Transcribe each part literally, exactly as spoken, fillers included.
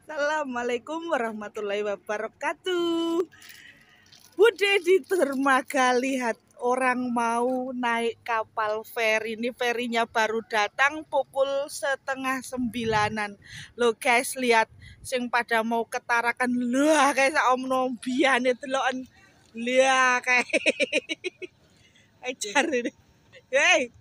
Assalamualaikum warahmatullahi wabarakatuh. Bude di dermaga lihat orang mau naik kapal feri. Ini ferinya baru datang pukul setengah sembilanan. Lo guys lihat sing pada mau ketarakan. Lah kayak om nombian itu loan. Lihat kayak ajar ini. Hei.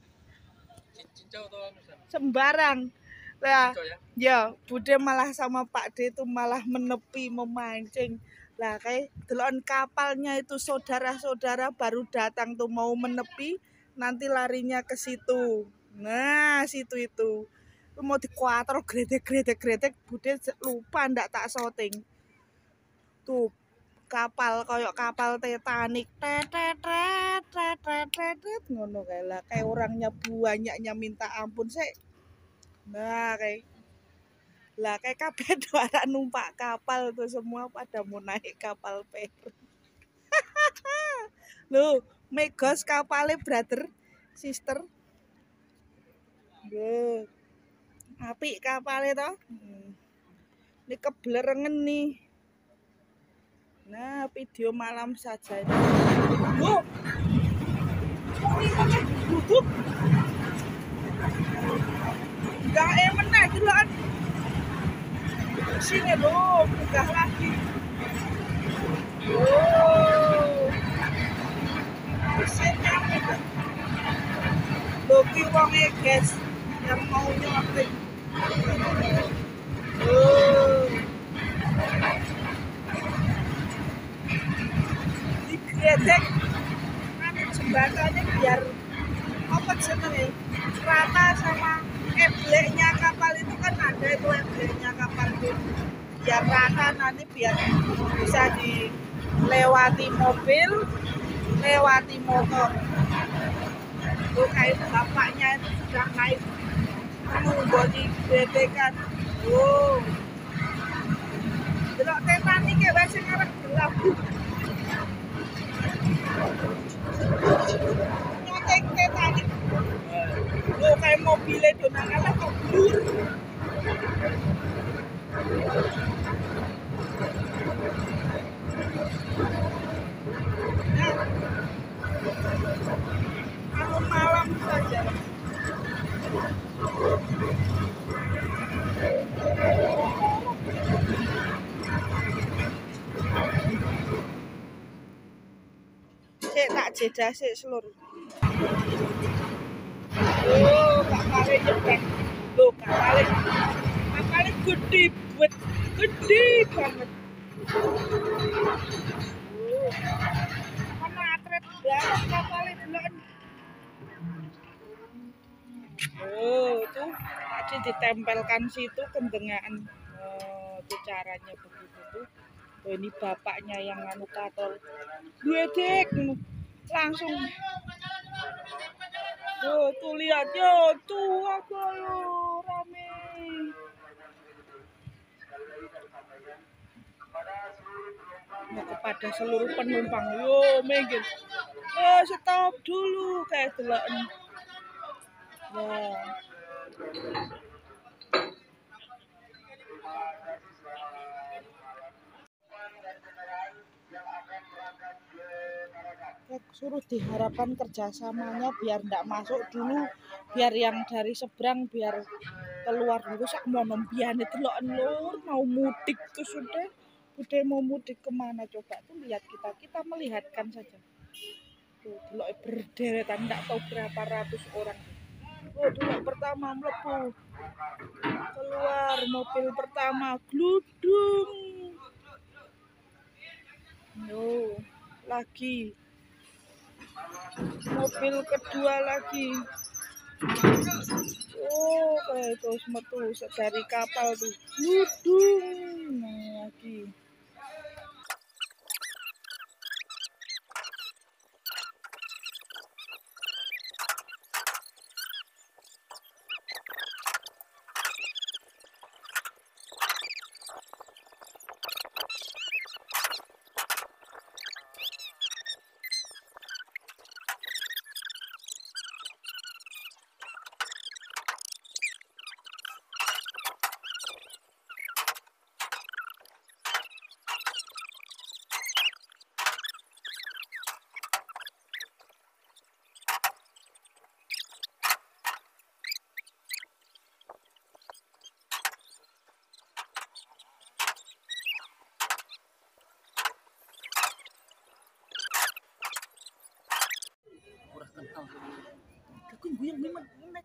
Sembarang. Lah, ya, Bude malah sama Pak D itu malah menepi memancing. Lah, kayak delon kapalnya itu saudara-saudara baru datang tuh mau menepi, nanti larinya ke situ. Nah, situ itu. Lu mau dikuator gredek-gredek-gredek, Bude lupa ndak tak syuting. Tuh, kapal koyok kapal Titanic tetet tetet tetet ngono kayak lah kayak orangnya banyaknya minta ampun sih. Nah, kayak lah kayak kabeh orang numpak kapal tuh semua pada mau naik kapal feri. Loh, megos kapalnya brother, sister. Loh, apik kapalnya toh. Hmm. Ini keblerengen nih. Nah, video malam saja. Loh. Duduk. Enggak emen lagi loh. Sini loh, buka lagi. Oh. Mesinnya gitu. Loki wonge guys yang mau nyelapin. Oh. Digredek kan jembatannya biar apa jenenge rata sama ebleknya kapal itu kan ada itu ebleknya kapal itu biar rata nanti biar bisa dilewati mobil lewati motor. Tuh kayak bapaknya itu sudah naik menunggu di gredekan. Oh delok Titanic ya wes sing arep berlabuh nyoteng Titanic. Lo kayak mobilnya donangan kok blur. Nah, kalau malam saja. Sik tak jeda sik seluruh. Oh, kapalnya nyebek. Loh, kapalnya kapalnya gede buat gede banget. Oh, mana atret banget kapalnya belum. Oh, tuh tadi ditempelkan situ kendengaan. Oh, itu caranya begitu tuh. Oh, ini bapaknya yang nganu katol. Duedek langsung. Tuh, tuh lihat yo, tuh apa yo rame. Nah, kepada seluruh penumpang, yo minggir. Oh, stop dulu kayak deloken. Nah. Suruh diharapkan kerjasamanya biar ndak masuk dulu, biar yang dari seberang biar keluar dulu. Sak mau nombian itu loh lur mau mudik tuh sudah udah mau mudik kemana coba tuh lihat kita kita melihatkan saja tuh dulu berderetan ndak tahu berapa ratus orang. Oh dulu pertama melepuh keluar mobil pertama gludung. No lagi mobil kedua lagi. Oh kayak terus metu dari kapal tuh gludung lagi.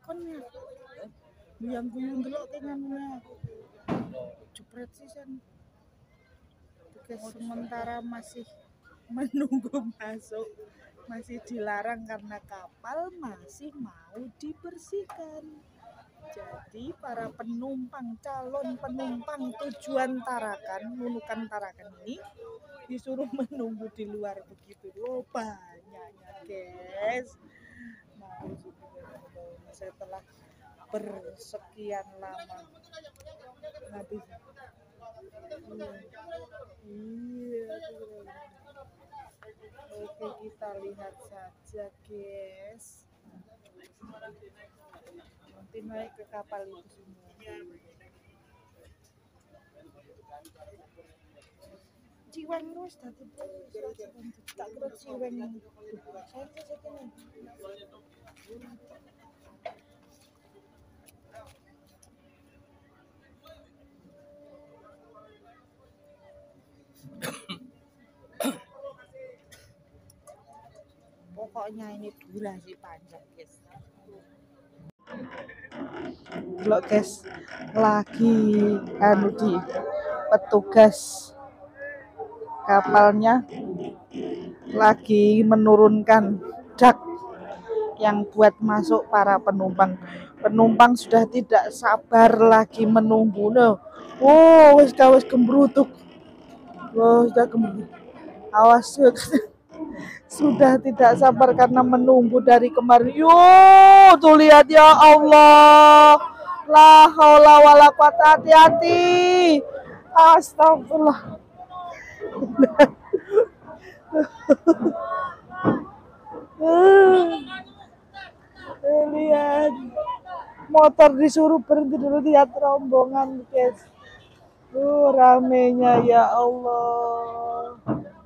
kon ya. Yang guyung delok kenannya. Jepret sih san. Oke, sementara masih menunggu masuk, masih dilarang karena kapal masih mau dibersihkan. Jadi para penumpang, calon penumpang tujuan Tarakan, Nunukan Tarakan ini disuruh menunggu di luar begitu. Oh banyaknya guys. Mau setelah bersekian lama habis. Iya. Oke, kita lihat saja guys. Nanti naik ke kapal itu semua. Ciweng terus tadi tak kira ciweng. Saya sekene. Pokoknya ini durasi panjang guys. Loh guys, lagi anu di petugas kapalnya lagi menurunkan dak yang buat masuk para penumpang. Penumpang sudah tidak sabar lagi menunggu. No. Oh, wis wis gembrutuk. Oh, sudah gembrutuk. Awas sudah tidak sabar karena menunggu dari kemarin. Yo, tuh lihat ya Allah. La haula wala quwata, hati-hati. Astagfirullah. Eh, lihat motor disuruh berhenti dulu, lihat rombongan guys. Uh, ramenya ya Allah.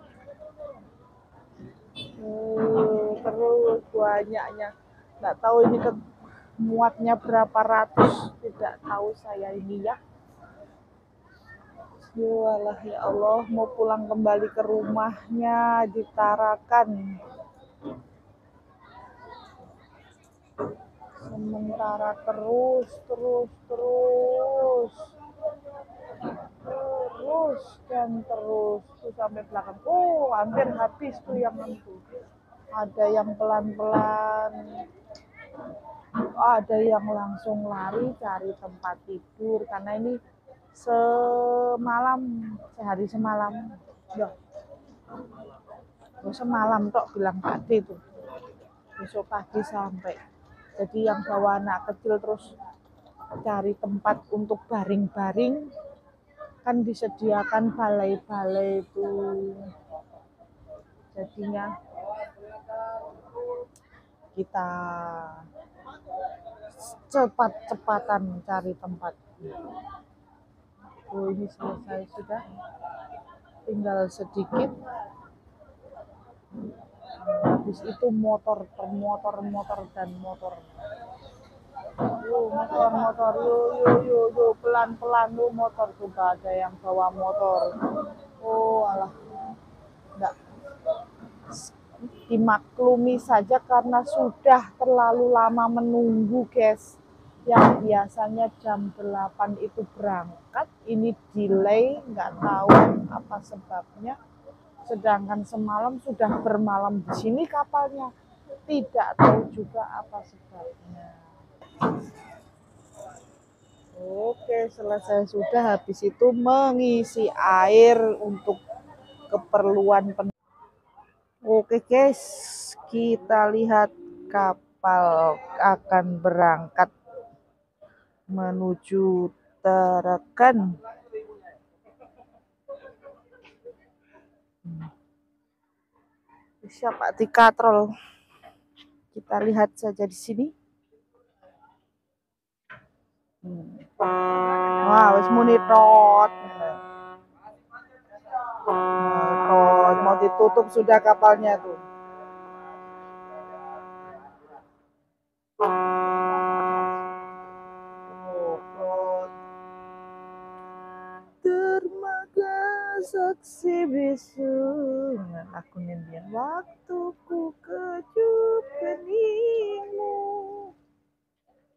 Uh, terus banyaknya. Nggak tahu ini ke muatnya berapa ratus, tidak tahu saya ini ya. Yalah ya Allah, mau pulang kembali ke rumahnya di Tarakan. Sementara terus, terus, terus, terus dan terus tuh sampai belakang. Oh, hampir habis tuh yang itu. Ada yang pelan-pelan, ada yang langsung lari cari tempat tidur karena ini semalam, sehari semalam, ya, semalam tok bilang tadi tuh, besok pagi sampai. Jadi yang bawa anak kecil terus cari tempat untuk baring-baring, kan disediakan balai-balai itu. Jadinya kita cepat-cepatan mencari tempat. Oh, ini selesai sudah, tinggal sedikit. Habis itu motor per motor, motor dan motor. Yo, motor, motor, yo, yo, yo, yo, pelan-pelan lu motor tuh, gak ada yang bawa motor. Oh, alah, enggak. Dimaklumi saja karena sudah terlalu lama menunggu guys. Yang biasanya jam delapan itu berangkat, ini delay, nggak tahu apa sebabnya. Sedangkan semalam sudah bermalam di sini kapalnya, tidak tahu juga apa sebabnya. Oke, selesai sudah. Habis itu mengisi air untuk keperluan pen. Oke guys, kita lihat kapal akan berangkat menuju Tarakan. Siapa di katrol? Kita lihat saja di sini. Hmm. Wah, wis muni tot. Tot, mau ditutup sudah kapalnya tuh. Dermaga saksi bisu, aku nyendian waktuku kecup keningmu.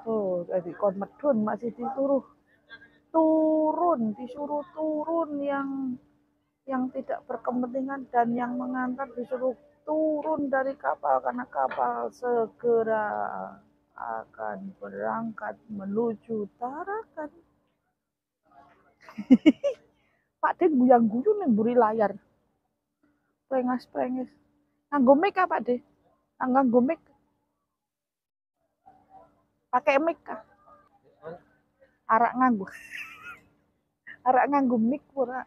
Oh, tadi kon medun masih disuruh turun, disuruh turun yang yang tidak berkepentingan dan yang mengantar disuruh turun dari kapal karena kapal segera akan berangkat menuju Tarakan. Pak De guyang-guyu ning mburi layar. Prengas-prenges. Nganggo mic apa, Pak De? Nganggo mic. Pakai mic kah? Arak nganggo. Arak nganggo mic ora.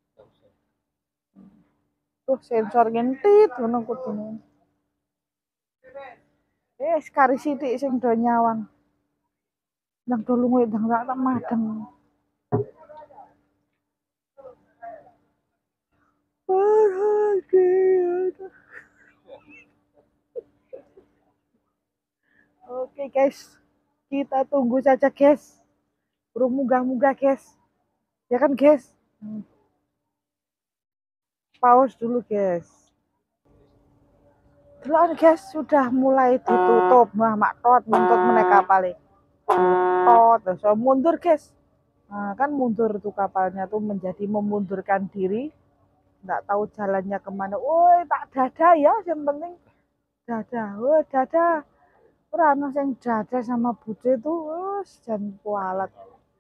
Tuh sensor ngentit ngono kudune. Eh, sekali sithik sing do nyawang. Nang do lunga ndang tak madeng. Oke guys, kita tunggu saja guys. Burung munggah-munggah guys. Ya kan guys? Hmm. Pause dulu guys. Delok guys, sudah mulai ditutup. Mah mak tot nuntut meneh kapale. Tot, so mundur guys. Nah, kan mundur tuh kapalnya tuh menjadi memundurkan diri. Nggak tahu jalannya kemana. Woi, tak dada ya, yang penting dada. Woi, dada. Ora ono sing dada sama Bude tuh, wes jan kualat.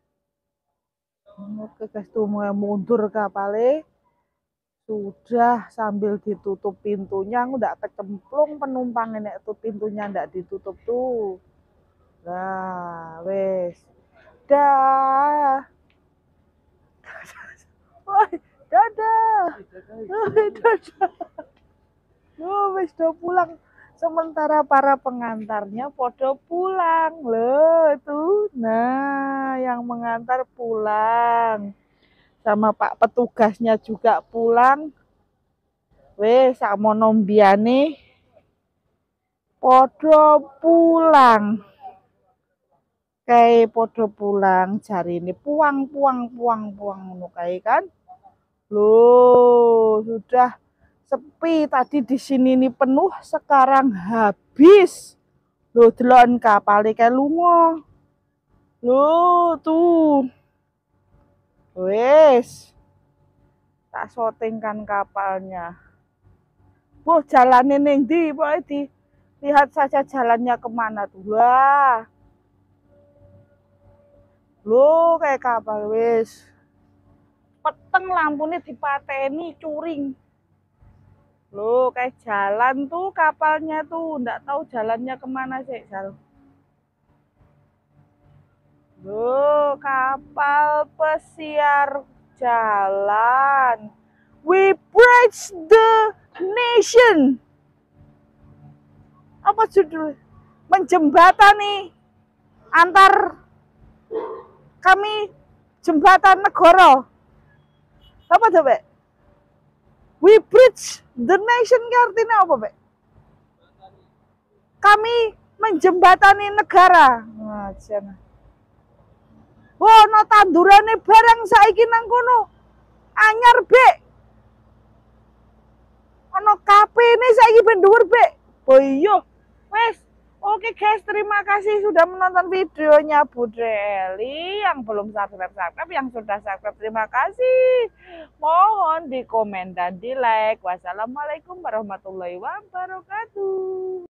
Oke guys, tuh mau mundur kapale. Sudah sambil ditutup pintunya, nggak kecemplung penumpang ini tuh pintunya nggak ditutup tuh. Nah, wes. Dah. Woi, dadah. Woi, dadah. Oh, wes udah pulang. Sementara para pengantarnya podo pulang. Loh, tuh. Nah, yang mengantar pulang. Sama Pak petugasnya juga pulang. Wes sakmono mbiyane podo pulang. Kayak podo pulang cari ini puang puang puang puang ngono kae kan. Loh, sudah sepi tadi di sini ini penuh, sekarang habis. Loh, delon kapale kae lunga. Loh, tuh. Wes. Tak syutingkan kapalnya. Wah, jalannya ning ndi, pokoke di lihat saja jalannya kemana tuh. Wah. Loh, kayak kapal wes. Peteng lampunya dipateni curing. Loh, kayak jalan tuh kapalnya tuh, nggak tahu jalannya kemana sih, Sal. Loh, kapal pesiar jalan. We bridge the nation. Apa judul? Menjembatani antar kami jembatan negara. Apa tuh, Be? We bridge the nation artinya apa, Be? Kami menjembatani negara. Nah, jana. Oh, no tandurane barang saiki nang kono. Anyar, Be. Ono kafe ini saiki ben dhuwur, Be. Oh iya. Wes. Oke guys, terima kasih sudah menonton videonya Bude Eli. Yang belum subscribe-subscribe, yang sudah subscribe terima kasih. Mohon di komen dan di like. Wassalamualaikum warahmatullahi wabarakatuh.